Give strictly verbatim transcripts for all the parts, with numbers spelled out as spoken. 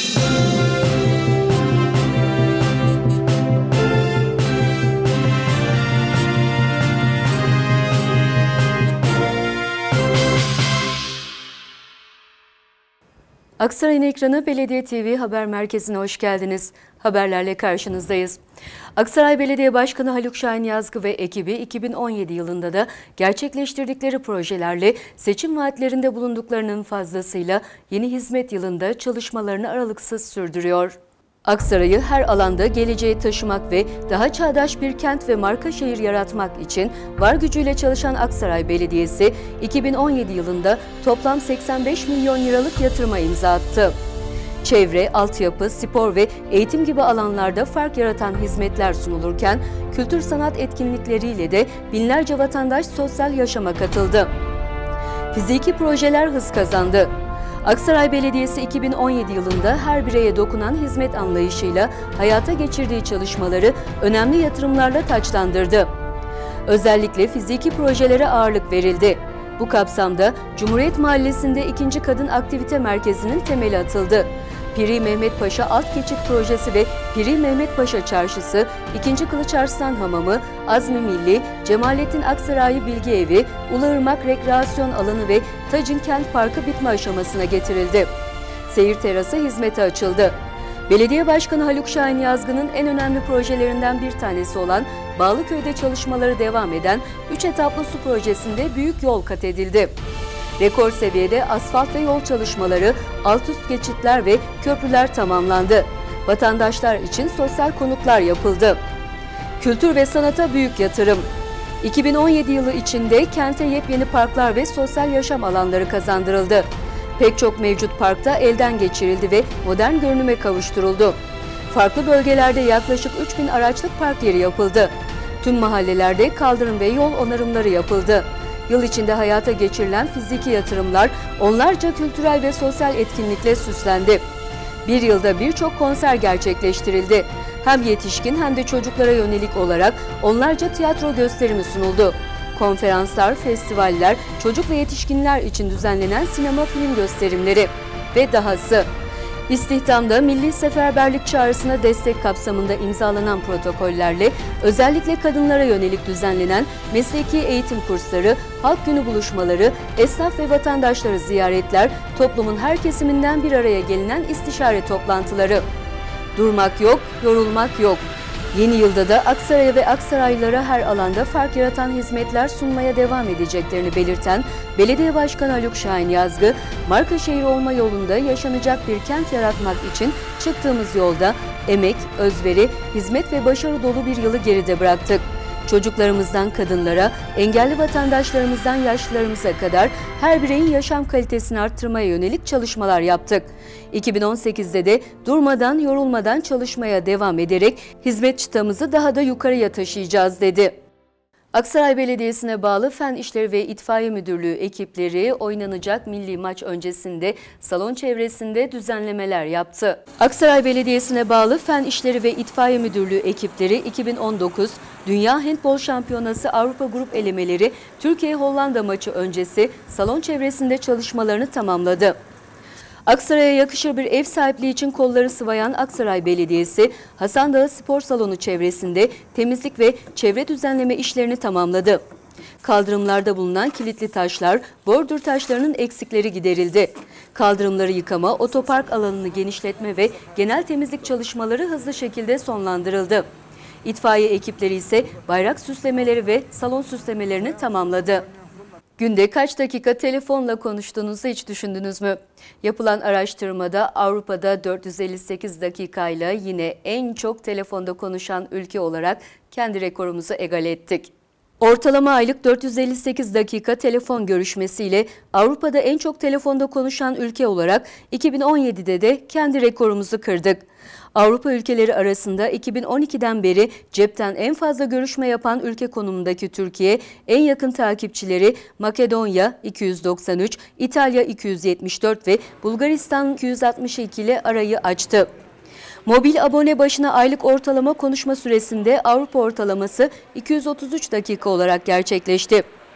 Aksaray'ın ekranı Belediye T V Haber Merkezi'ne hoş geldiniz. Haberlerle karşınızdayız. Aksaray Belediye Başkanı Haluk Şahin Yazgı ve ekibi iki bin on yedi yılında da gerçekleştirdikleri projelerle seçim vaatlerinde bulunduklarının fazlasıyla yeni hizmet yılında çalışmalarını aralıksız sürdürüyor. Aksaray'ı her alanda geleceğe taşımak ve daha çağdaş bir kent ve marka şehir yaratmak için var gücüyle çalışan Aksaray Belediyesi, iki bin on yedi yılında toplam seksen beş milyon liralık yatırıma imza attı. Çevre, altyapı, spor ve eğitim gibi alanlarda fark yaratan hizmetler sunulurken, kültür sanat etkinlikleriyle de binlerce vatandaş sosyal yaşama katıldı. Fiziki projeler hız kazandı. Aksaray Belediyesi iki bin on yedi yılında her bireye dokunan hizmet anlayışıyla hayata geçirdiği çalışmaları önemli yatırımlarla taçlandırdı. Özellikle fiziki projelere ağırlık verildi. Bu kapsamda Cumhuriyet Mahallesi'nde ikinci Kadın Aktivite Merkezi'nin temeli atıldı. Piri Mehmet Paşa Alt Geçit Projesi ve Piri Mehmet Paşa Çarşısı, ikinci Kılıç Arslan Hamamı, Azmi Milli, Cemalettin Aksaray Bilgi Evi, Uluırmak Rekreasyon Alanı ve Tacın Kent Parkı bitme aşamasına getirildi. Seyir terası hizmete açıldı. Belediye Başkanı Haluk Şahin Yazgı'nın en önemli projelerinden bir tanesi olan Bağlıköy'de çalışmaları devam eden üç etaplı su projesinde büyük yol kat edildi. Rekor seviyede asfalt ve yol çalışmaları, alt üst geçitler ve köprüler tamamlandı. Vatandaşlar için sosyal konutlar yapıldı. Kültür ve sanata büyük yatırım. iki bin on yedi yılı içinde kente yepyeni parklar ve sosyal yaşam alanları kazandırıldı. Pek çok mevcut parkta elden geçirildi ve modern görünüme kavuşturuldu. Farklı bölgelerde yaklaşık üç bin araçlık park yeri yapıldı. Tüm mahallelerde kaldırım ve yol onarımları yapıldı. Yıl içinde hayata geçirilen fiziki yatırımlar onlarca kültürel ve sosyal etkinlikle süslendi. Bir yılda birçok konser gerçekleştirildi. Hem yetişkin hem de çocuklara yönelik olarak onlarca tiyatro gösterimi sunuldu. Konferanslar, festivaller, çocuk ve yetişkinler için düzenlenen sinema film gösterimleri ve dahası. İstihdamda Milli Seferberlik Çağrısına destek kapsamında imzalanan protokollerle özellikle kadınlara yönelik düzenlenen mesleki eğitim kursları, halk günü buluşmaları, esnaf ve vatandaşları ziyaretler, toplumun her kesiminden bir araya gelinen istişare toplantıları. Durmak yok, yorulmak yok. Yeni yılda da Aksaray'a ve Aksaraylılara her alanda fark yaratan hizmetler sunmaya devam edeceklerini belirten Belediye Başkanı Haluk Şahin Yazgı, marka şehir olma yolunda yaşanacak bir kent yaratmak için çıktığımız yolda emek, özveri, hizmet ve başarı dolu bir yılı geride bıraktık. Çocuklarımızdan kadınlara, engelli vatandaşlarımızdan yaşlılarımıza kadar her bireyin yaşam kalitesini arttırmaya yönelik çalışmalar yaptık. iki bin on sekizde de durmadan, yorulmadan çalışmaya devam ederek hizmet çıtamızı daha da yukarıya taşıyacağız dedi. Aksaray Belediyesi'ne bağlı Fen İşleri ve İtfaiye Müdürlüğü ekipleri oynanacak milli maç öncesinde salon çevresinde düzenlemeler yaptı. Aksaray Belediyesi'ne bağlı Fen İşleri ve İtfaiye Müdürlüğü ekipleri iki bin on dokuz Dünya Handbol Şampiyonası Avrupa Grup Elemeleri Türkiye-Hollanda maçı öncesi salon çevresinde çalışmalarını tamamladı. Aksaray'a yakışır bir ev sahipliği için kolları sıvayan Aksaray Belediyesi, Hasandağı Spor Salonu çevresinde temizlik ve çevre düzenleme işlerini tamamladı. Kaldırımlarda bulunan kilitli taşlar, bordür taşlarının eksikleri giderildi. Kaldırımları yıkama, otopark alanını genişletme ve genel temizlik çalışmaları hızlı şekilde sonlandırıldı. İtfaiye ekipleri ise bayrak süslemeleri ve salon süslemelerini tamamladı. Günde kaç dakika telefonla konuştuğunuzu hiç düşündünüz mü? Yapılan araştırmada Avrupa'da dört yüz elli sekiz dakikayla yine en çok telefonda konuşan ülke olarak kendi rekorumuzu egale ettik. Ortalama aylık dört yüz elli sekiz dakika telefon görüşmesiyle Avrupa'da en çok telefonda konuşan ülke olarak iki bin on yedide de kendi rekorumuzu kırdık. Avrupa ülkeleri arasında iki bin on ikiden beri cepten en fazla görüşme yapan ülke konumundaki Türkiye, en yakın takipçileri Makedonya iki yüz doksan üç, İtalya iki yüz yetmiş dört ve Bulgaristan iki yüz altmış iki ile arayı açtı. Mobil abone başına aylık ortalama konuşma süresinde Avrupa ortalaması iki yüz otuz üç dakika olarak gerçekleşti.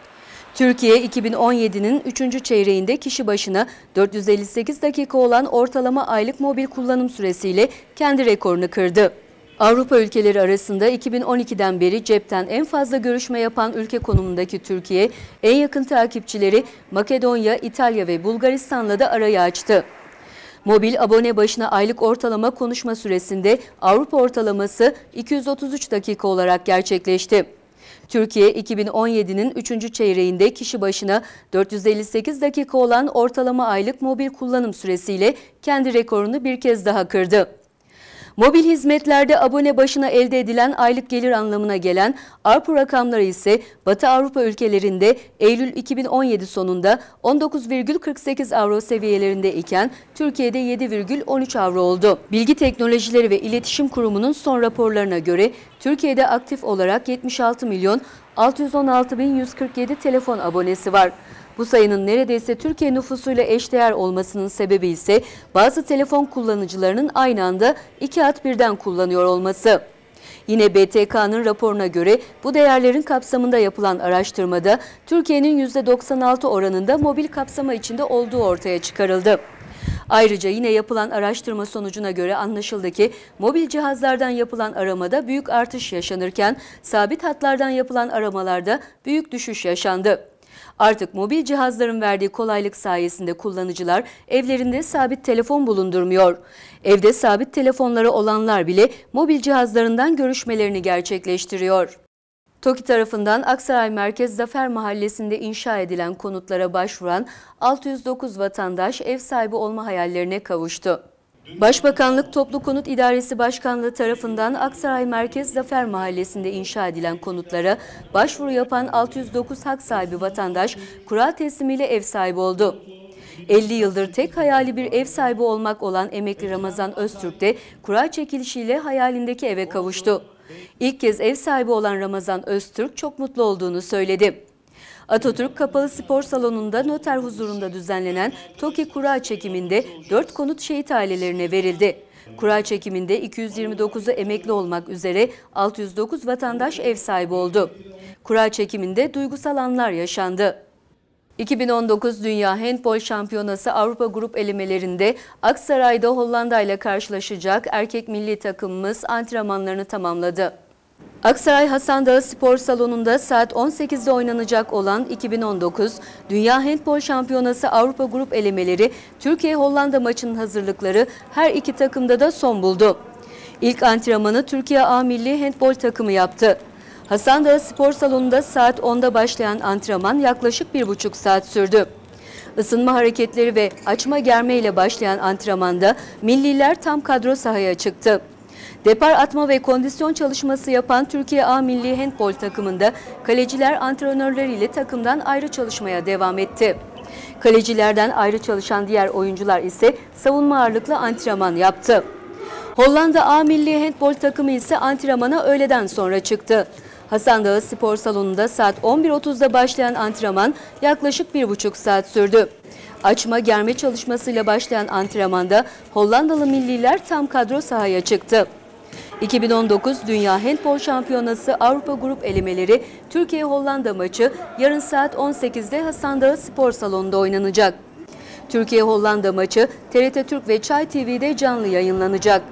Türkiye iki bin on yedi'nin üçüncü çeyreğinde kişi başına dört yüz elli sekiz dakika olan ortalama aylık mobil kullanım süresiyle kendi rekorunu kırdı. Avrupa ülkeleri arasında iki bin on iki'den beri cepten en fazla görüşme yapan ülke konumundaki Türkiye, en yakın takipçileri Makedonya, İtalya ve Bulgaristan'la da arayı açtı. Mobil abone başına aylık ortalama konuşma süresinde Avrupa ortalaması iki yüz otuz üç dakika olarak gerçekleşti. Türkiye iki bin on yedi'nin üçüncü çeyreğinde kişi başına dört yüz elli sekiz dakika olan ortalama aylık mobil kullanım süresiyle kendi rekorunu bir kez daha kırdı. Mobil hizmetlerde abone başına elde edilen aylık gelir anlamına gelen A R P U rakamları ise Batı Avrupa ülkelerinde Eylül iki bin on yedi sonunda on dokuz virgül kırk sekiz avro seviyelerinde iken Türkiye'de yedi virgül on üç avro oldu. Bilgi Teknolojileri ve İletişim Kurumu'nun son raporlarına göre Türkiye'de aktif olarak yetmiş altı milyon altı yüz on altı bin yüz kırk yedi telefon abonesi var. Bu sayının neredeyse Türkiye nüfusuyla eşdeğer olmasının sebebi ise bazı telefon kullanıcılarının aynı anda iki hat birden kullanıyor olması. Yine B T K'nın raporuna göre bu değerlerin kapsamında yapılan araştırmada Türkiye'nin yüzde doksan altı oranında mobil kapsama içinde olduğu ortaya çıkarıldı. Ayrıca yine yapılan araştırma sonucuna göre anlaşıldı ki mobil cihazlardan yapılan aramada büyük artış yaşanırken sabit hatlardan yapılan aramalarda büyük düşüş yaşandı. Artık mobil cihazların verdiği kolaylık sayesinde kullanıcılar evlerinde sabit telefon bulundurmuyor. Evde sabit telefonları olanlar bile mobil cihazlarından görüşmelerini gerçekleştiriyor. TOKİ tarafından Aksaray Merkez Zafer Mahallesi'nde inşa edilen konutlara başvuran altı yüz dokuz vatandaş ev sahibi olma hayallerine kavuştu. Başbakanlık Toplu Konut İdaresi Başkanlığı tarafından Aksaray Merkez Zafer Mahallesi'nde inşa edilen konutlara başvuru yapan altı yüz dokuz hak sahibi vatandaş kura teslimiyle ev sahibi oldu. elli yıldır tek hayali bir ev sahibi olmak olan emekli Ramazan Öztürk de kura çekilişiyle hayalindeki eve kavuştu. İlk kez ev sahibi olan Ramazan Öztürk çok mutlu olduğunu söyledi. Atatürk Kapalı Spor Salonu'nda noter huzurunda düzenlenen TOKİ kura çekiminde dört konut şehit ailelerine verildi. Kura çekiminde iki yüz yirmi dokuzu emekli olmak üzere altı yüz dokuz vatandaş ev sahibi oldu. Kura çekiminde duygusal anlar yaşandı. iki bin on dokuz Dünya Handbol Şampiyonası Avrupa Grup elemelerinde Aksaray'da Hollanda ile karşılaşacak erkek milli takımımız antrenmanlarını tamamladı. Aksaray Hasandağı Spor Salonu'nda saat on sekiz'de oynanacak olan iki bin on dokuz Dünya Handbol Şampiyonası Avrupa Grup elemeleri Türkiye-Hollanda maçının hazırlıkları her iki takımda da son buldu. İlk antrenmanı Türkiye A Milli Handbol takımı yaptı. Hasandağı Spor Salonu'nda saat on'da başlayan antrenman yaklaşık bir buçuk saat sürdü. Isınma hareketleri ve açma germe ile başlayan antrenmanda milliler tam kadro sahaya çıktı. Depar atma ve kondisyon çalışması yapan Türkiye A Milli Handbol takımında kaleciler antrenörleriyle takımdan ayrı çalışmaya devam etti. Kalecilerden ayrı çalışan diğer oyuncular ise savunma ağırlıklı antrenman yaptı. Hollanda A Milli Handbol takımı ise antrenmana öğleden sonra çıktı. Hasandağı Spor Salonu'nda saat on bir otuz'da başlayan antrenman yaklaşık bir buçuk saat sürdü. Açma germe çalışmasıyla başlayan antrenmanda Hollandalı milliler tam kadro sahaya çıktı. iki bin on dokuz Dünya Handbol Şampiyonası Avrupa Grup elemeleri Türkiye-Hollanda maçı yarın saat on sekiz'de Hasandağı Spor Salonu'nda oynanacak. Türkiye-Hollanda maçı T R T Türk ve Çay T V'de canlı yayınlanacak.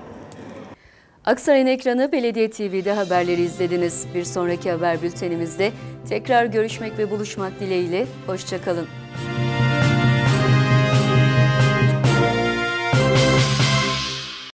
Aksaray'ın ekranı Belediye T V'de haberleri izlediniz. Bir sonraki haber bültenimizde tekrar görüşmek ve buluşmak dileğiyle. Hoşça kalın.